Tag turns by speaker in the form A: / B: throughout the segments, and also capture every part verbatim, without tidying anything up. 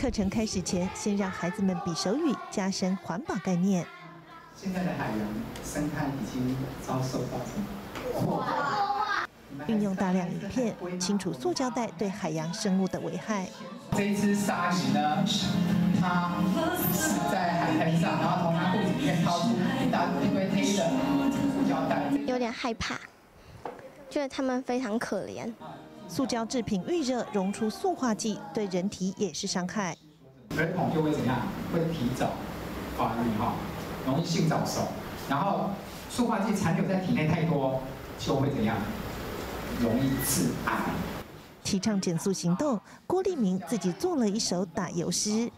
A: 课程开始前，先让孩子们比手语，加深环保概念。
B: 现在的海洋生态已经遭受到什么破坏？
A: 运用大量影片，清楚塑胶袋对海洋生物的危害。
B: 这一只鲨鱼呢，它死在海滩上，然后从它肚子里面掏出一大一堆黑的塑胶袋，
C: 有点害怕，觉得它们非常可怜。
A: 塑胶制品遇热溶出塑化剂，对人体也是伤害。
B: 儿童就会怎样？会提早发育哈，容易性早熟。然后塑化剂残留在体内太多，就会怎样？容易致癌。
A: 提倡减塑行动，郭立明自己做了一首打油诗。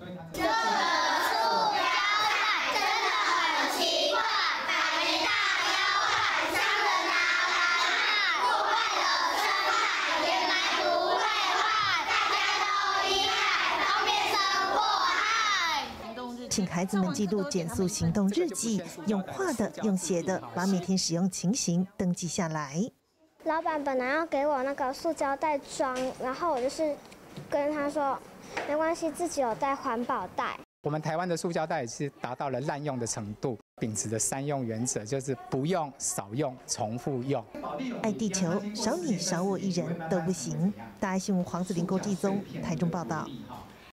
A: 请孩子们记录减塑行动日记，用画的、用写的，把每天使用情形登记下来。
C: 老板本来要给我那个塑胶袋装，然后我就是跟他说，没关系，自己有带环保袋。
B: 我们台湾的塑胶袋也是达到了滥用的程度，秉持的三用原则，就是不用、少用、重复用。
A: 爱地球，少你少我一人都不行。大爱新闻黄子玲、郭继宗台中报道。